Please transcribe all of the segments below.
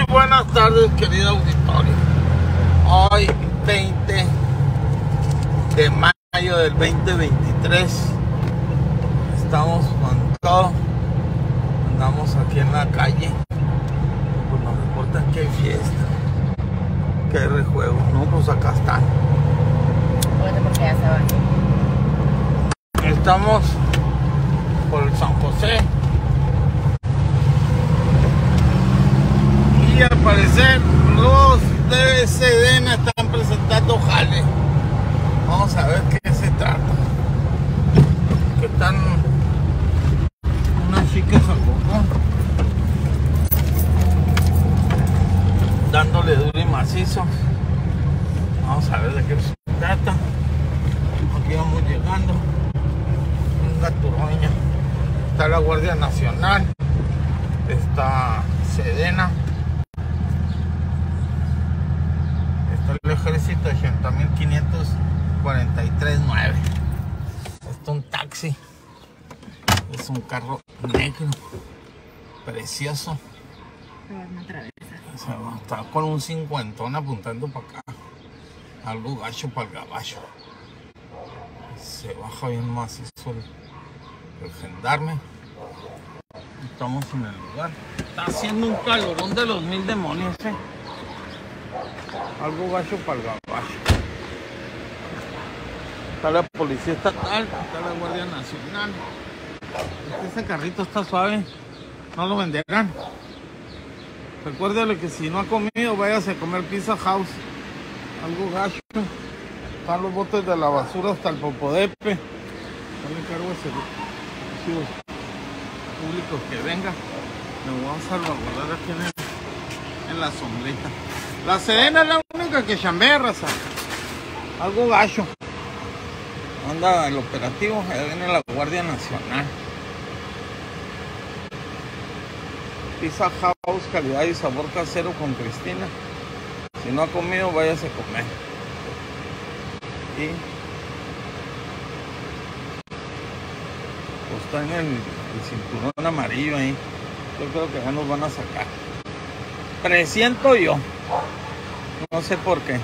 buenas tardes, querido auditorio. Hoy 20 de mayo del 2023. Estamos con todo. Andamos aquí en la calle. Pues nos reportan que hay fiesta, que hay rejuego. No, pues acá están. Bueno, porque ya se van. Estamos por el San José. Y al parecer los de Sedena están presentando jale. Vamos a ver qué se trata. Que están unas chicas a poco dándole duro y macizo. Vamos a ver de qué se trata. Aquí vamos llegando. Un gaturroña. Está la Guardia Nacional. Está Sedena. El ejército 80.543.9. Esto es un taxi. Es un carro negro precioso. Está con un 50 apuntando para acá. Algo gacho para el gabacho. Se baja bien macizo el gendarme. Estamos en el lugar. Está haciendo un calorón de los mil demonios, Algo gacho para el gabacho. Está la policía estatal, está la Guardia Nacional. Ese carrito está suave, no lo venderán. Recuérdale que si no ha comido, váyase a comer Pizza House. Algo gacho. Están los botes de la basura hasta el popodepe. No le encargo a servicios públicos que venga. Me voy a salvaguardar aquí en la sombrita. La Sedena es la única que chambea, raza. Algo gacho. Anda el operativo, ahí viene la Guardia Nacional. Pizza House, calidad y sabor casero con Cristina. Si no ha comido, váyase a comer. Y pues está en el cinturón amarillo ahí. Yo creo que ya nos van a sacar. Presiento yo. No sé por qué.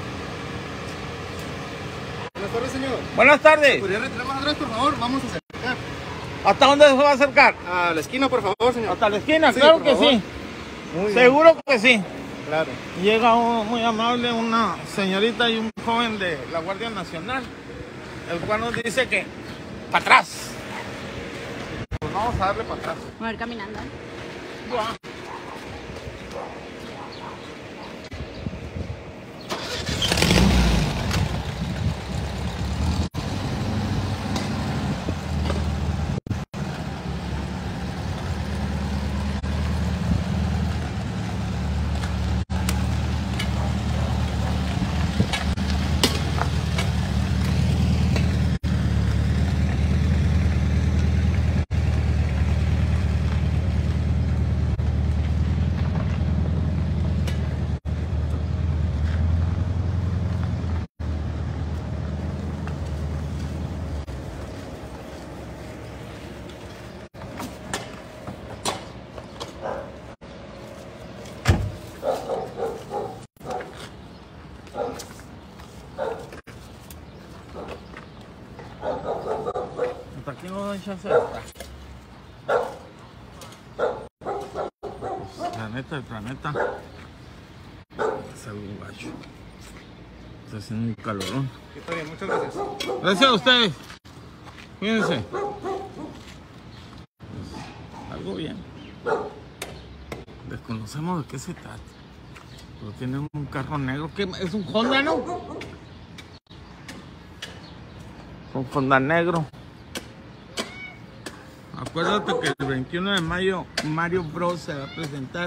Buenas tardes, señor. Buenas tardes. ¿Podría retirar más atrás, por favor? Vamos a acercar. ¿Hasta dónde se va a acercar? A la esquina, por favor, señor. ¿Hasta la esquina? Sí, Claro por que favor. sí. Muy Seguro que sí. bien. Claro. Llega muy amable una señorita y un joven de la Guardia Nacional, el cual nos dice que para atrás. Pues vamos a darle para atrás. Vamos a ir caminando. Buah. Hasta aquí no dan chance de estar. El planeta es algo gacho. Está haciendo un calorón. Está bien, muchas gracias. Gracias a ustedes. Cuídense. Algo bien. Desconocemos de qué se trata. Pero tiene un carro negro. ¿Qué? ¿Es un Honda, no? Un Honda negro. Acuérdate que el 21 de mayo Mario Bros se va a presentar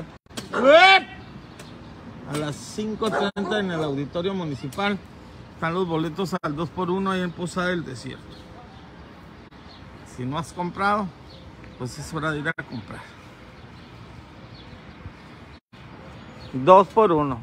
a las 5:30 en el auditorio municipal. Están los boletos al 2x1 ahí en Posada del Desierto. Si no has comprado, pues es hora de ir a comprar. 2x1.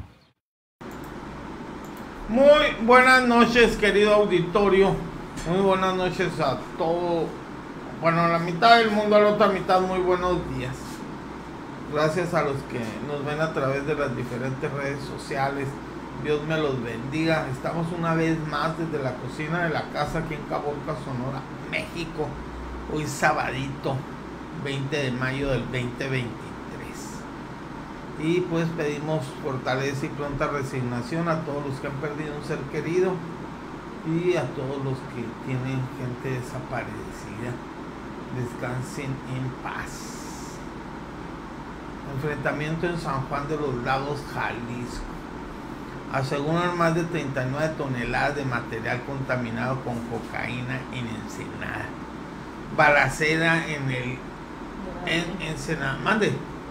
Muy buenas noches, querido auditorio. Muy buenas noches a todo. Bueno, a la mitad del mundo, a la otra mitad, muy buenos días. Gracias a los que nos ven a través de las diferentes redes sociales. Dios me los bendiga. Estamos una vez más desde la cocina de la casa aquí en Caborca, Sonora, México. Hoy sabadito, 20 de mayo del 2023. Y pues pedimos fortaleza y pronta resignación a todos los que han perdido un ser querido y a todos los que tienen gente desaparecida. Descansen en paz. Enfrentamiento en San Juan de los Lagos, Jalisco. Aseguran más de 39 toneladas de material contaminado con cocaína en Ensenada. Balacera en Ensenada. Mande.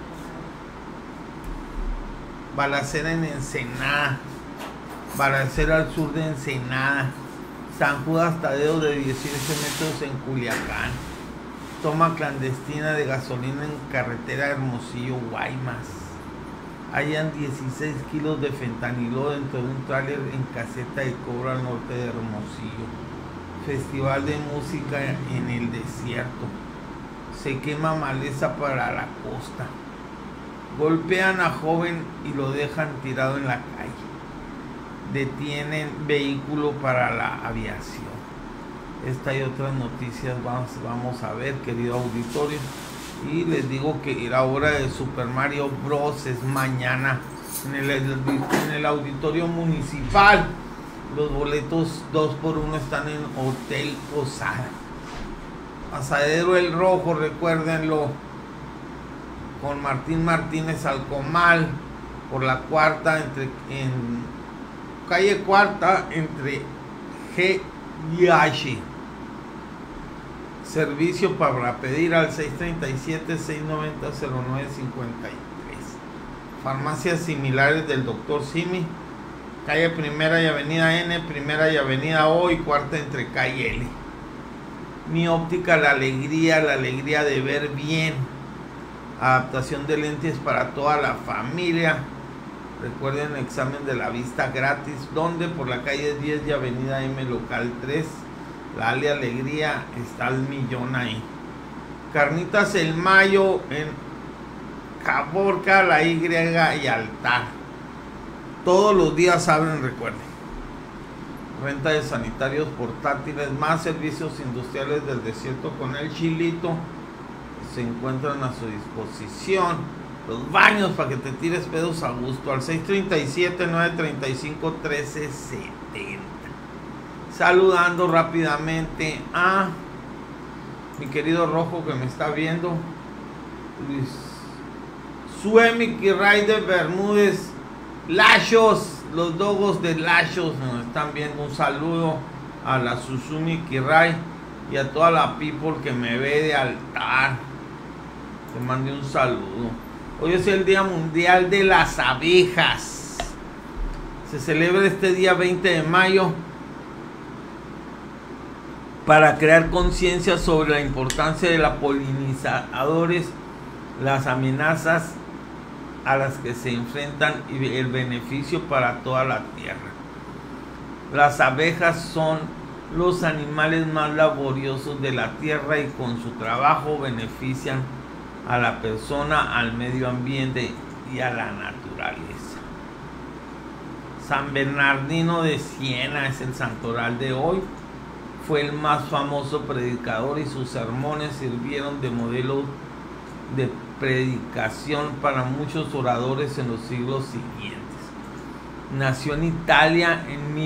Balacera en Ensenada. Balacera al sur de Ensenada. San Judas Tadeo de 18 metros en Culiacán. Toma clandestina de gasolina en carretera Hermosillo, Guaymas. Hallan 16 kilos de fentanilo dentro de un tráiler en caseta de cobro al norte de Hermosillo. Festival de música en el desierto. Se quema maleza para la costa. Golpean a joven y lo dejan tirado en la calle. Detienen vehículo para la aviación. Esta y otras noticias vamos a ver, querido auditorio. Y les digo que la hora de Super Mario Bros. Es mañana en el auditorio municipal. Los boletos 2x1 están en Hotel Posada. Asadero El Rojo, recuérdenlo, con Martín Martínez Alcomal, por la cuarta, en calle Cuarta, entre G y H. Servicio para pedir al 637-690-0953. Farmacias similares del Dr. Simi. Calle Primera y Avenida N, Primera y Avenida O y cuarta entre calle L. Mi óptica, la alegría de ver bien. Adaptación de lentes para toda la familia. Recuerden, examen de la vista gratis. ¿Dónde? Por la calle 10 y Avenida M, local 3. La Ale Alegría está al millón ahí. Carnitas El Mayo en Caborca, La Y y Altar. Todos los días abren, recuerden. Renta de sanitarios portátiles, más servicios industriales del desierto con el Chilito. Se encuentran a su disposición. Los baños para que te tires pedos a gusto. Al 637-935-1370. Saludando rápidamente a mi querido Rojo que me está viendo. Luis Suemi Kiray de Bermúdez. Lachos, los dogos de Lachos nos están viendo. Un saludo a la Susumi Kiray y a toda la people que me ve de Altar. Te mande un saludo. Hoy es el Día Mundial de las Abejas. Se celebra este día 20 de mayo para crear conciencia sobre la importancia de los polinizadores, las amenazas a las que se enfrentan y el beneficio para toda la tierra. Las abejas son los animales más laboriosos de la tierra y con su trabajo benefician a la persona, al medio ambiente y a la naturaleza. San Bernardino de Siena es el santoral de hoy. Fue el más famoso predicador y sus sermones sirvieron de modelo de predicación para muchos oradores en los siglos siguientes. Nació en Italia en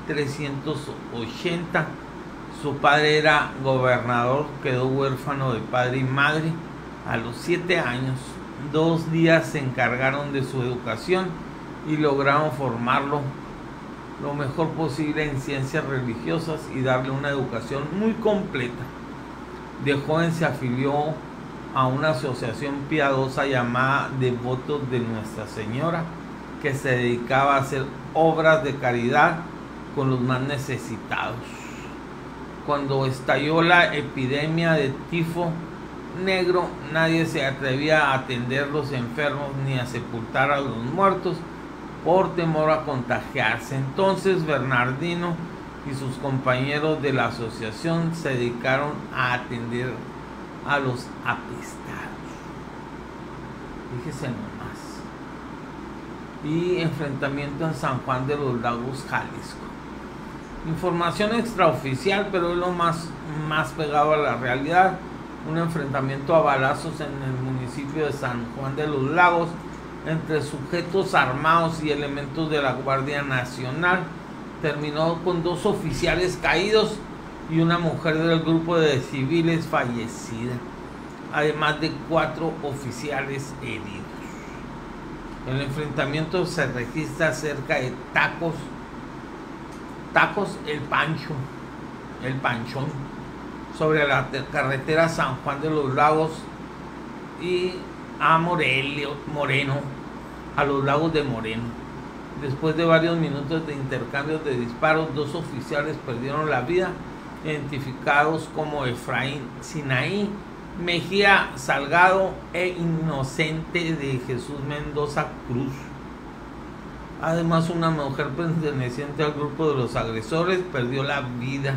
1380. Su padre era gobernador, quedó huérfano de padre y madre. A los 7 años, 2 días se encargaron de su educación y lograron formarlo lo mejor posible en ciencias religiosas y darle una educación muy completa. De joven se afilió a una asociación piadosa llamada Devotos de Nuestra Señora, que se dedicaba a hacer obras de caridad con los más necesitados. Cuando estalló la epidemia de tifo negro, nadie se atrevía a atender los enfermos ni a sepultar a los muertos por temor a contagiarse. Entonces Bernardino y sus compañeros de la asociación se dedicaron a atender a los apestados. Fíjese nomás. Y enfrentamiento en San Juan de los Lagos, Jalisco. Información extraoficial, pero es lo más pegado a la realidad. Un enfrentamiento a balazos en el municipio de San Juan de los Lagos entre sujetos armados y elementos de la Guardia Nacional terminó con 2 oficiales caídos y una mujer del grupo de civiles fallecida, además de 4 oficiales heridos. El enfrentamiento se registra cerca de Tacos El Panchón, sobre la carretera San Juan de los Lagos y a Moreno, a los Lagos de Moreno. Después de varios minutos de intercambios de disparos, 2 oficiales perdieron la vida, identificados como Efraín Sinaí Mejía Salgado e Inocente de Jesús Mendoza Cruz. Además, una mujer perteneciente al grupo de los agresores perdió la vida.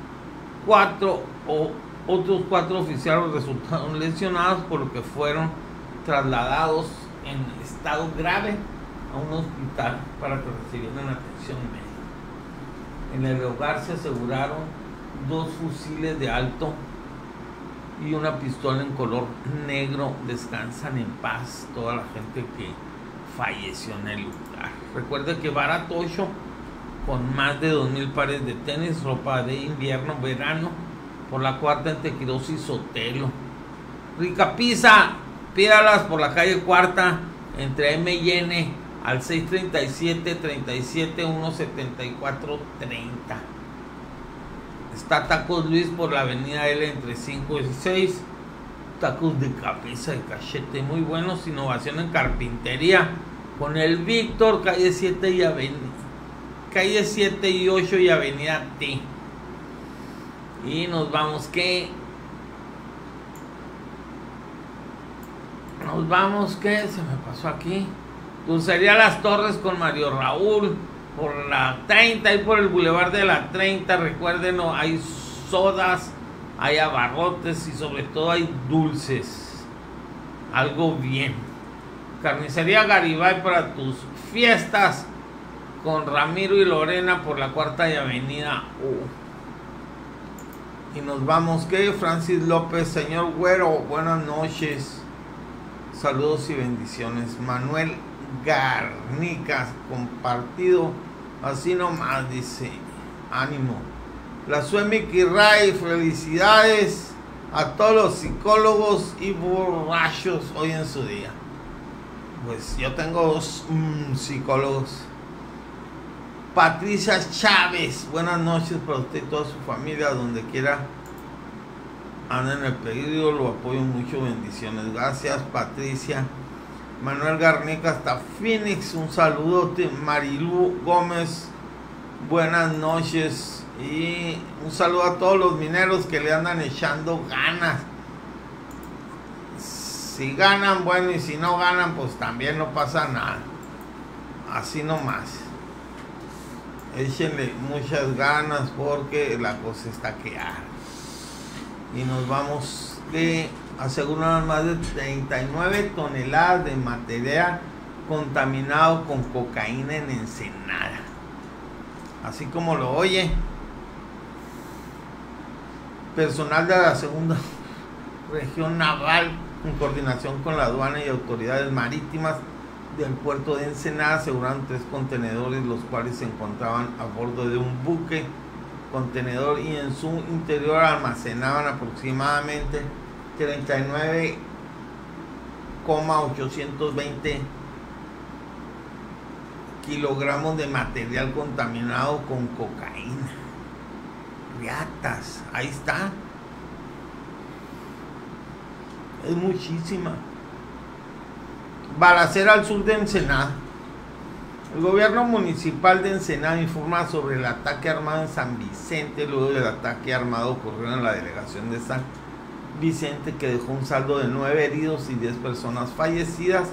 Otros 4 oficiales resultaron lesionados, por lo que fueron trasladados en estado grave a un hospital para que recibieran atención médica. En el lugar se aseguraron 2 fusiles de alto y una pistola en color negro. Descansan en paz toda la gente que falleció en el lugar. Recuerde que Baratocho, con más de 2,000 pares de tenis, ropa de invierno, verano, por la Cuarta en Tequiros y Sotelo. Rica Pizza, pídalas por la calle Cuarta, entre M y N, al 637-37-174-30. Está Tacos Luis por la avenida L entre 5 y 6. Tacos de cabeza de cachete muy buenos. Innovación en carpintería con el Víctor, calle 7 y calle 7 y 8 y avenida T. Y nos vamos que se me pasó aquí. Dulcería Las Torres con Mario Raúl por la 30 y por el Boulevard de la 30. Recuerden, hay sodas, hay abarrotes y sobre todo hay dulces. Algo bien. Carnicería Garibay para tus fiestas con Ramiro y Lorena por la Cuarta y avenida U. Y nos vamos que Francis López, señor Güero, buenas noches, saludos y bendiciones. Manuel Garnicas, compartido así nomás, dice, ánimo. La Suemi Kirray, felicidades a todos los psicólogos y borrachos hoy en su día. Pues yo tengo 2 psicólogos. Patricia Chávez, buenas noches para usted y toda su familia, donde quiera anden en el pedido, lo apoyo mucho, bendiciones. Gracias, Patricia. Manuel Garnica hasta Phoenix, un saludote. Marilú Gómez, buenas noches. Y un saludo a todos los mineros que le andan echando ganas. Si ganan, bueno, y si no ganan, pues también no pasa nada. Así nomás. Échenle muchas ganas porque la cosa está que arde. Y nos vamos de asegurar más de 39 toneladas de material contaminado con cocaína en Ensenada. Así como lo oye. Personal de la segunda región naval, en coordinación con la aduana y autoridades marítimas del puerto de Ensenada, aseguraron 3 contenedores, los cuales se encontraban a bordo de un buque contenedor y en su interior almacenaban aproximadamente 39,820 kilogramos de material contaminado con cocaína. Riatas, ahí está. Es muchísima. Balacera al sur de Ensenada. El gobierno municipal de Ensenada informa sobre el ataque armado en San Vicente. Luego del ataque armado ocurrió en la delegación de San Vicente, que dejó un saldo de 9 heridos y 10 personas fallecidas.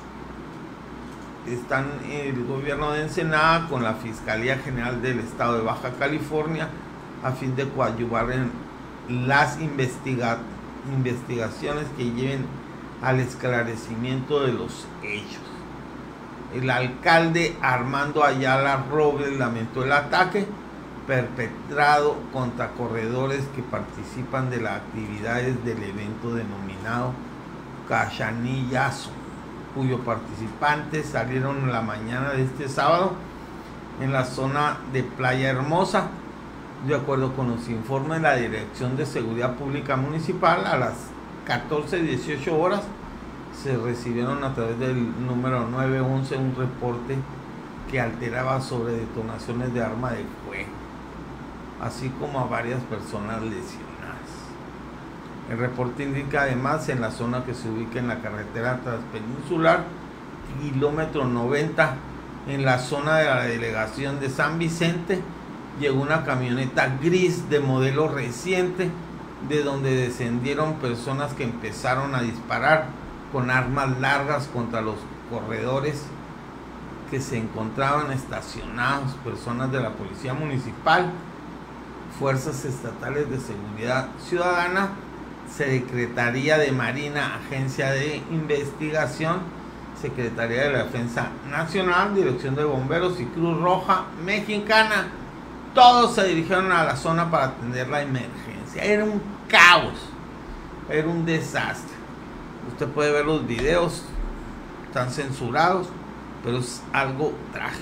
Están el gobierno de Ensenada con la Fiscalía General del Estado de Baja California a fin de coadyuvar en las investigaciones que lleven al esclarecimiento de los hechos. El alcalde Armando Ayala Robles lamentó el ataque perpetrado contra corredores que participan de las actividades del evento denominado Cachanillazo, cuyos participantes salieron en la mañana de este sábado en la zona de Playa Hermosa. De acuerdo con los informes de la Dirección de Seguridad Pública Municipal, a las 14:18 horas se recibieron a través del número 911 un reporte que alteraba sobre detonaciones de arma de fuego, así como a varias personas lesionadas. El reporte indica además en la zona que se ubica en la carretera transpeninsular, kilómetro 90, en la zona de la delegación de San Vicente, llegó una camioneta gris de modelo reciente, de donde descendieron personas que empezaron a disparar con armas largas contra los corredores que se encontraban estacionados, personas de la Policía Municipal, Fuerzas Estatales de Seguridad Ciudadana, Secretaría de Marina, Agencia de Investigación, Secretaría de la Defensa Nacional, Dirección de Bomberos y Cruz Roja Mexicana. Todos se dirigieron a la zona para atender la emergencia. Era un caos, era un desastre. Usted puede ver los videos, están censurados, pero es algo trágico.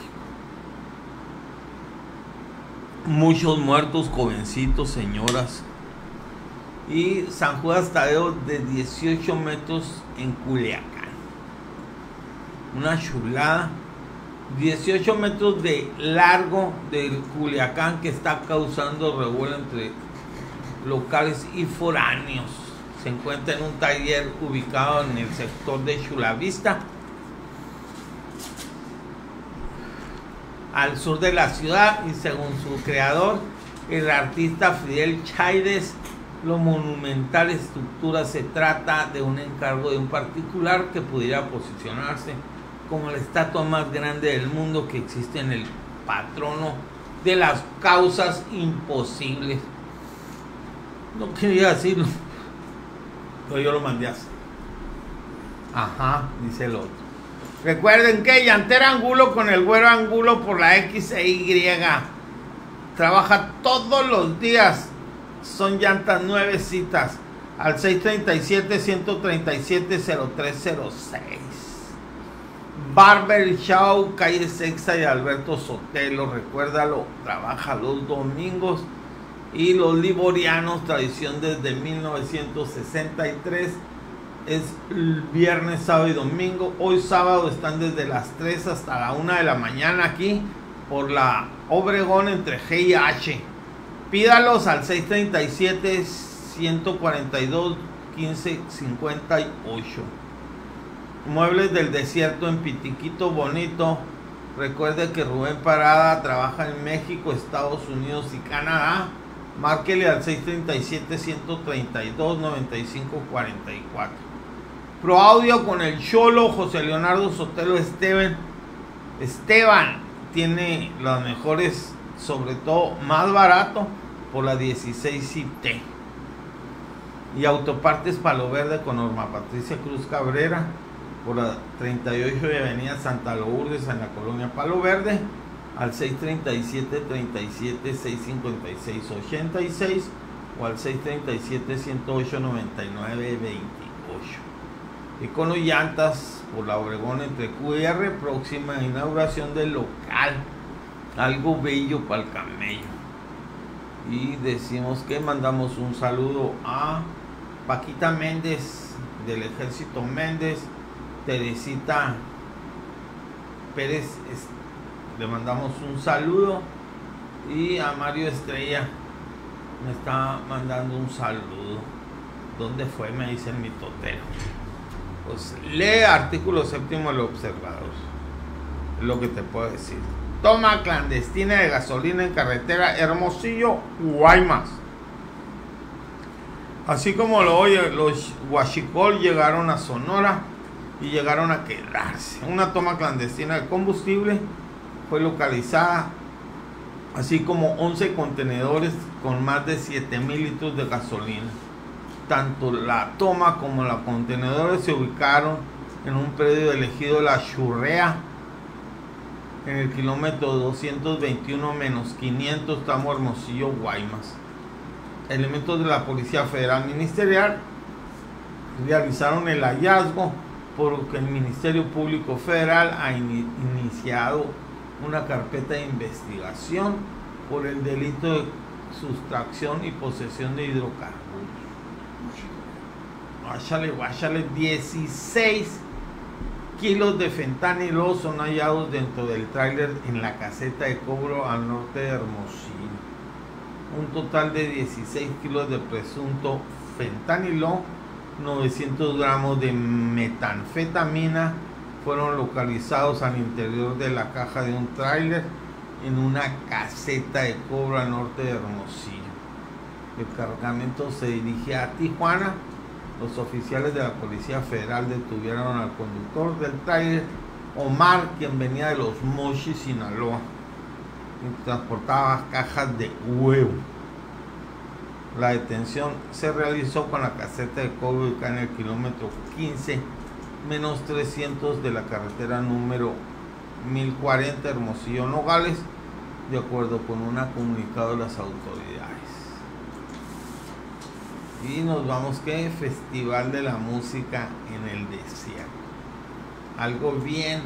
Muchos muertos, jovencitos, señoras. Y San Judas Tadeo de 18 metros en Culiacán. Una chulada. 18 metros de largo del Culiacán, que está causando revuelo entre locales y foráneos. Se encuentra en un taller ubicado en el sector de Chulavista, al sur de la ciudad, y según su creador, el artista Fidel Chaides, lo monumental estructura se trata de un encargo de un particular que pudiera posicionarse como la estatua más grande del mundo, que existe en el patrono de las causas imposibles. No quería decirlo, pero yo lo mandé así. Ajá, dice el otro. Recuerden que Llantera Angulo con el Güero Angulo por la X e Y. Trabaja todos los días. Son llantas nuevecitas. Al 637-137-0306. Barber Show, calle Sexta y Alberto Sotelo. Recuérdalo, trabaja los domingos. Y los liborianos, tradición desde 1963. Es el viernes, sábado y domingo. Hoy sábado están desde las 3 hasta la 1 de la mañana aquí por la Obregón entre G y H. Pídalos al 637-142-1558. Muebles del Desierto en Pitiquito Bonito. Recuerde que Rubén Parada trabaja en México, Estados Unidos y Canadá. Márquele al 637-132-9544. Pro Audio con el Cholo José Leonardo Sotelo Esteban tiene las mejores, sobre todo más barato, por la 16 IT. Y Autopartes Palo Verde con Norma Patricia Cruz Cabrera por la 38 de Avenida Santa Lourdes en la colonia Palo Verde, al 637-37-656-86 o al 637-108-99-28. Icono Llantas por la Obregón entre QR, próxima inauguración del local. Algo bello para el camello. Y decimos que mandamos un saludo a Paquita Méndez del Ejército Méndez, Teresita Pérez, le mandamos un saludo, y a Mario Estrella me está mandando un saludo. ¿Dónde fue? Me dice el mitotero. Pues lee artículo 7º del Observador, es lo que te puedo decir. Toma clandestina de gasolina en carretera Hermosillo, Guaymas. Así como lo oye, los huachicol llegaron a Sonora y llegaron a quedarse. Una toma clandestina de combustible fue localizada, así como 11 contenedores con más de 7,000 litros de gasolina. Tanto la toma como los contenedores se ubicaron en un predio elegido La Churrea, en el kilómetro 221-500, tramo Hermosillo, Guaymas. Elementos de la Policía Federal Ministerial realizaron el hallazgo, por lo que el Ministerio Público Federal ha iniciado una carpeta de investigación por el delito de sustracción y posesión de hidrocarburos. Guáchale, 16 kilos de fentanilo son hallados dentro del tráiler en la caseta de cobro al norte de Hermosillo. Un total de 16 kilos de presunto fentanilo, 900 gramos de metanfetamina fueron localizados al interior de la caja de un tráiler en una caseta de cobro al norte de Hermosillo. El cargamento se dirigía a Tijuana. Los oficiales de la Policía Federal detuvieron al conductor del tráiler, Omar, quien venía de Los Mochis, Sinaloa, y transportaba cajas de huevo. La detención se realizó con la caseta de cobro ubicada en el kilómetro 15-300 de la carretera número 1040 Hermosillo, Nogales, de acuerdo con un comunicado de las autoridades. Y nos vamos que Festival de la Música en el Desierto. Algo bien.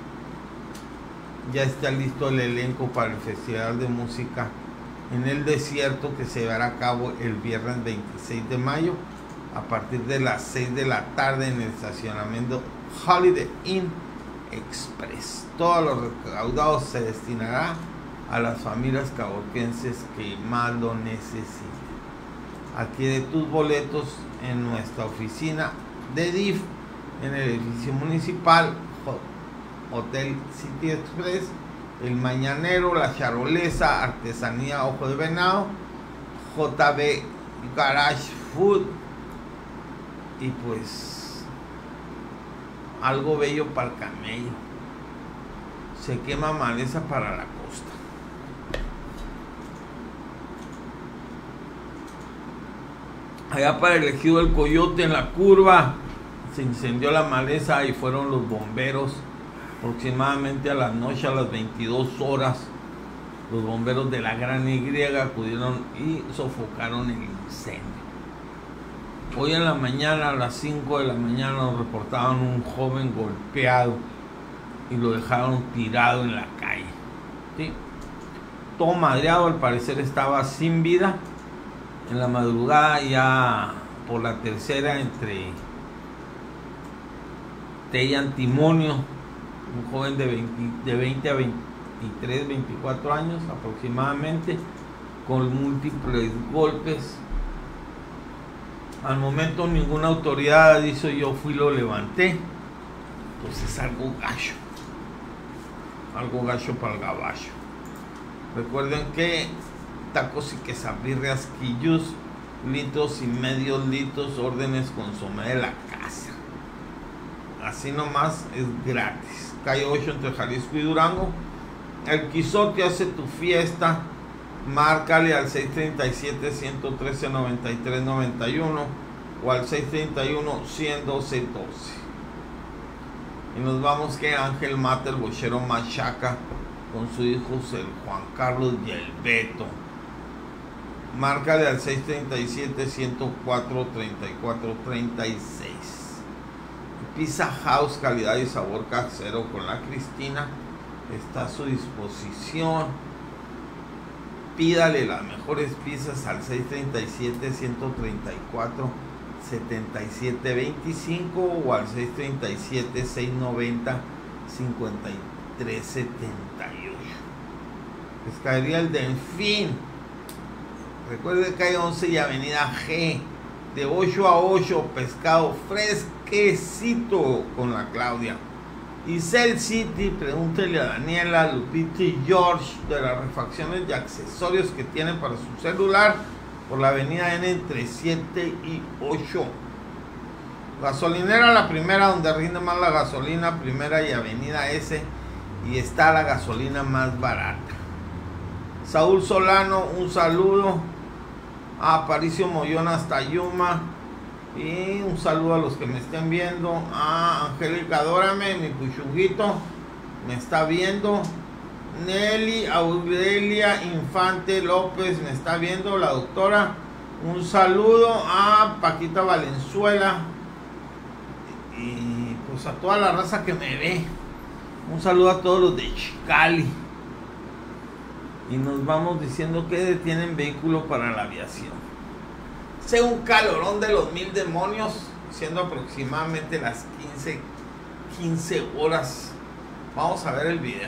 Ya está listo el elenco para el Festival de Música en el Desierto, que se llevará a cabo el viernes 26 de mayo a partir de las 6 de la tarde en el estacionamiento Holiday Inn Express. Todos los recaudados se destinará a las familias caborquenses que más lo necesiten. Adquiere tus boletos en nuestra oficina de DIF en el edificio municipal, Hotel City Express, El Mañanero, La Charolesa, Artesanía Ojo de Venado, JB Garage Food y pues algo bello para el camello. Se quema maleza para la costa. Allá para el ejido El Coyote, en la curva, se incendió la maleza y fueron los bomberos aproximadamente a la noche, a las 22 horas. Los bomberos de la Gran Y acudieron y sofocaron el incendio. Hoy en la mañana, a las 5 de la mañana, nos reportaban un joven golpeado y lo dejaron tirado en la calle. ¿Sí? Todo madreado, al parecer estaba sin vida. En la madrugada, ya por la tercera, entre Té y Antimonio, un joven de 20 a 23, 24 años aproximadamente, con múltiples golpes. Al momento ninguna autoridad dijo yo fui y lo levanté. Pues es algo gacho para el gabacho. Recuerden que tacos y quesabirrias Quillus, litros y medios litros, órdenes consomé de la casa. Así nomás, es gratis. Calle 8 entre Jalisco y Durango. El Quizote hace tu fiesta. Márcale al 637-113-9391 o al 631-100-1212. Y nos vamos que Ángel mata el bochero Machaca con sus hijos el Juan Carlos y el Beto. Márcale al 637-104-3436. Pizza House, calidad y sabor casero con la Cristina, está a su disposición. Pídale las mejores pizzas al 637-134-7725 o al 637-690-5378. Pescadería El Delfín. Recuerde que hay 11 y Avenida G. De 8 a 8, pescado fresquecito con la Claudia. Y Cell City, pregúntele a Daniela, Lupita y George de las refacciones y accesorios que tienen para su celular por la avenida N entre 7 y 8. Gasolinera La Primera, donde rinde más la gasolina, Primera y Avenida S, y está la gasolina más barata. Saúl Solano, un saludo. A Aparicio Mollón hasta Yuma, Y un saludo a los que me estén viendo. A Angélica Adórame, mi puchunguito, me está viendo. Nelly Aurelia Infante López me está viendo, la doctora. Un saludo a Paquita Valenzuela. Y pues a toda la raza que me ve. Un saludo a todos los de Chicali. Y nos vamos diciendo que detienen vehículo para la aviación. Hace un calorón de los 1000 demonios, siendo aproximadamente las 15 horas. Vamos a ver el video.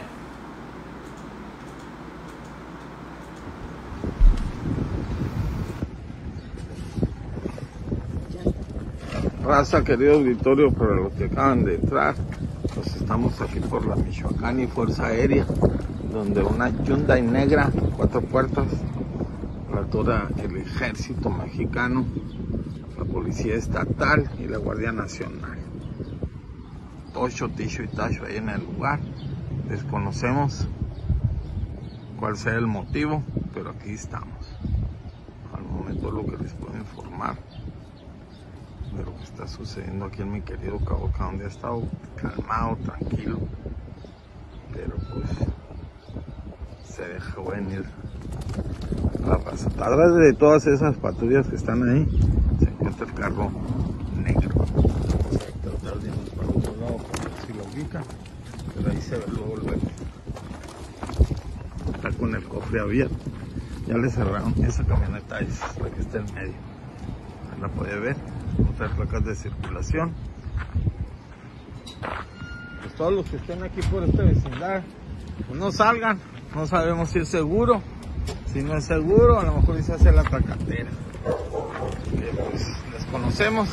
Raza, querido auditorio, para los que acaban de entrar, pues estamos aquí por la Michoacán y Fuerza Aérea, donde una Hyundai negra, 4 puertas, la atora el ejército mexicano, la policía estatal y la Guardia Nacional. Tocho, ticho y tacho ahí en el lugar. Desconocemos cuál sea el motivo, pero aquí estamos. Al momento lo que les puedo informar de lo que está sucediendo aquí en mi querido Caboca, donde ha estado calmado, tranquilo, pero pues se dejó venir la raza. Atrás de todas esas patrullas que están ahí se encuentra el carro negro. Vamos a tratar de irnos para el otro lado para ver si lo ubica, pero ahí se ve luego el verde. Está con el cofre abierto, ya le cerraron. Esa camioneta es la que está en medio, ahí la puede ver. Otras placas de circulación. Pues todos los que estén aquí por esta vecindad, pues no salgan, no sabemos si es seguro. Si no es seguro, a lo mejor se hace la tracatera. Pues desconocemos,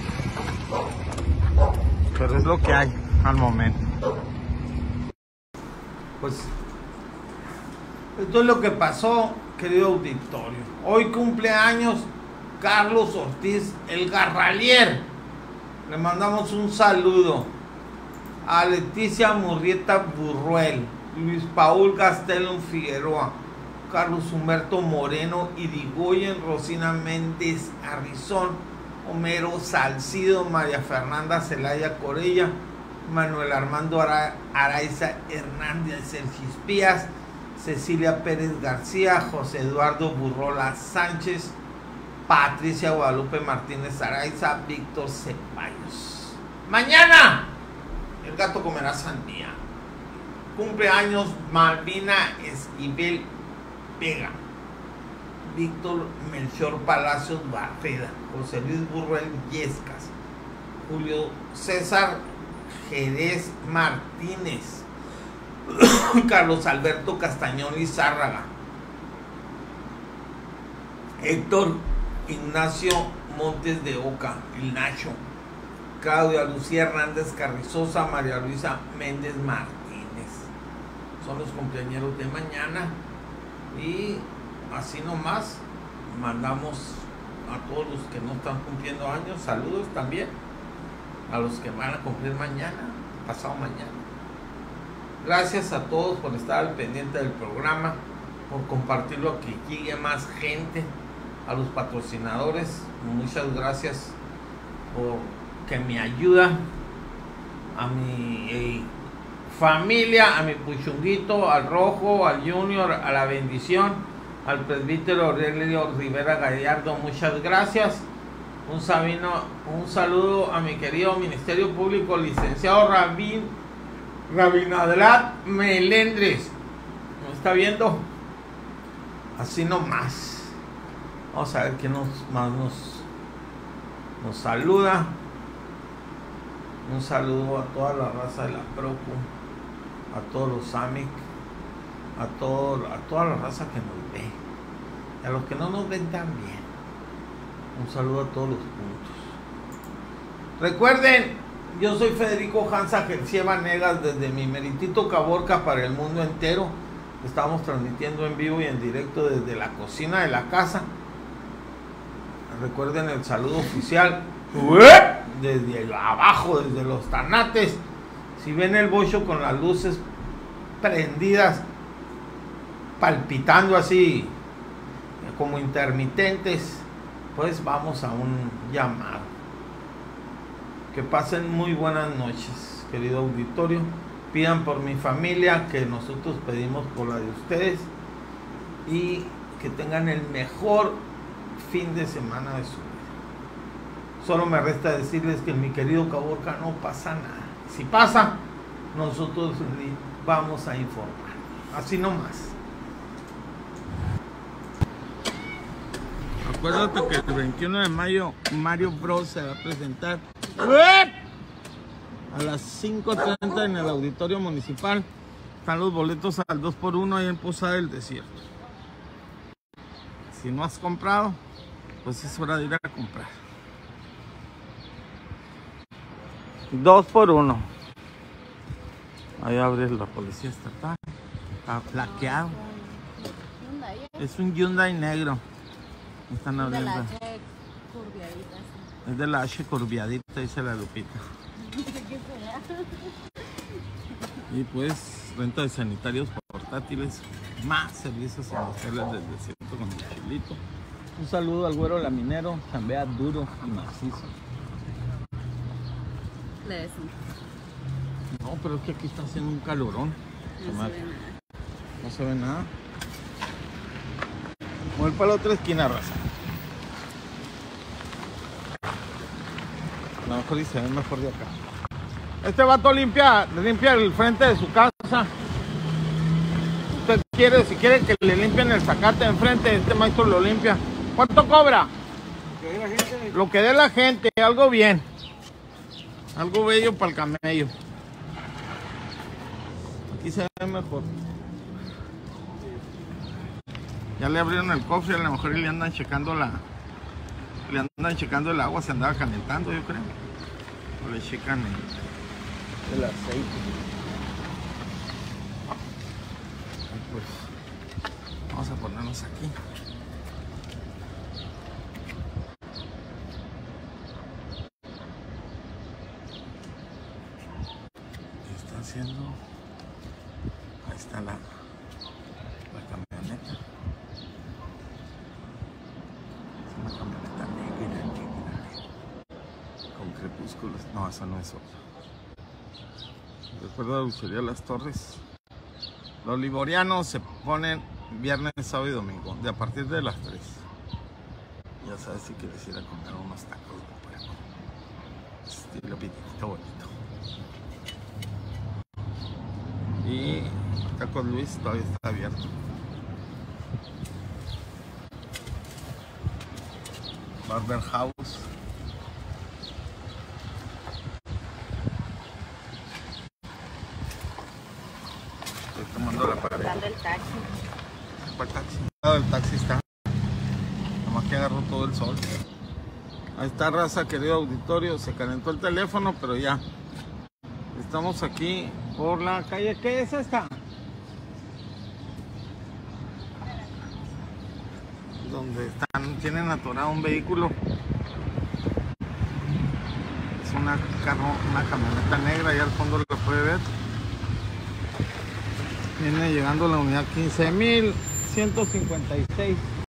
pero es lo que hay al momento. Pues esto es lo que pasó, querido auditorio. Hoy cumple años Carlos Ortiz, el Garralier. Le mandamos un saludo a Leticia Murrieta Burruel, Luis Paul Gastelum Figueroa, Carlos Humberto Moreno Irigoyen, Rosina Méndez Arrizón, Homero Salcido, María Fernanda Celaya Corella, Manuel Armando Araiza Hernández, Sergio Espías, Cecilia Pérez García, José Eduardo Burrola Sánchez, Patricia Guadalupe Martínez Araiza, Víctor Ceballos. Mañana el gato comerá sandía. Cumpleaños Malvina Esquivel Vega, Víctor Melchor Palacios Barreda, José Luis Burruel Yescas, Julio César Jerez Martínez, Carlos Alberto Castañón Lizárraga, Héctor Ignacio Montes de Oca, el Nacho, Claudia Lucía Hernández Carrizosa, María Luisa Méndez Martínez. Son los cumpleañeros de mañana. Y así nomás mandamos a todos los que no están cumpliendo años saludos también a los que van a cumplir mañana, pasado mañana. Gracias a todos por estar al pendiente del programa, por compartirlo, que llegue más gente. A los patrocinadores, muchas gracias por que me ayudan, a mi familia, a mi puchunguito, al Rojo, al Junior, a la Bendición, al presbítero Aurelio Rivera Gallardo, muchas gracias. Un saludo a mi querido Ministerio Público, licenciado Rabinadrat Melendres. ¿Me está viendo? Así nomás. Vamos a ver quién más nos saluda. Un saludo a toda la raza de la Procu, a todos los AMIC, a toda la raza que nos ve, y a los que no nos ven también. Un saludo a todos los puntos. Recuerden, yo soy Federico Hansa Gercie Vanegas, desde mi meritito Caborca para el mundo entero. Estamos transmitiendo en vivo y en directo desde la cocina de la casa. Recuerden el saludo oficial desde abajo, desde los tanates. Si ven el bocho con las luces prendidas, palpitando así como intermitentes, pues vamos a un llamado. Que pasen muy buenas noches, querido auditorio. Pidan por mi familia, que nosotros pedimos por la de ustedes. Y que tengan el mejor fin de semana de su vida. Solo me resta decirles que en mi querido Caborca no pasa nada. Si pasa, nosotros vamos a informar. Así nomás. Acuérdate que el 21 de mayo Mario Bros se va a presentar a las 5:30 en el auditorio municipal. Están los boletos al 2x1 ahí en Posada del Desierto. Si no has comprado, pues es hora de ir a comprar. 2x1. Ahí abre la policía estatal. Está flaqueado. Es un Hyundai negro. Están De abriendo. la H curviadita. Es de la H curviadita, dice la Lupita. ¿Qué será? Y pues renta de sanitarios portátiles, más servicios industriales del desierto con el chilito. Un saludo al güero laminero, chambea duro y macizo. Le decimos. No, pero es que aquí está haciendo un calorón. No se ve nada. No se ve nada. Voy para la otra esquina, raza. A lo mejor y se ve mejor de acá. Este vato limpia el frente de su casa. Usted quiere, si quiere que le limpien el zacate de enfrente, este maestro lo limpia. ¿Cuánto cobra? Lo que dé la gente, algo bien. Algo bello para el camello. Aquí se ve mejor. Ya le abrieron el cofre, a lo mejor le andan checando el agua, se andaba calentando, yo creo. O le checan el aceite. Pues vamos a ponernos aquí. ¿Qué está haciendo? Ahí está la camioneta. Es una camioneta negra. Con crepúsculos. No, eso no es otra. Recuerda la dulcería Las Torres. Los liborianos se ponen viernes, sábado y domingo, de a partir de las 3. Ya sabes, si quieres ir a comer unos tacos de puerco, estilo pitito bonito. Y Tacos Luis todavía está abierto. Barber House. Estoy tomando la pared. Dando el taxi. ¿Cuál taxi? El taxi está. Nomás que agarró todo el sol. Ahí está, raza, querido auditorio. Se calentó el teléfono, pero ya. Estamos aquí por la calle. ¿Qué es esta? Donde tienen atorado un vehículo. Es una camioneta negra, allá al fondo lo puede ver. Viene llegando la unidad 15.156.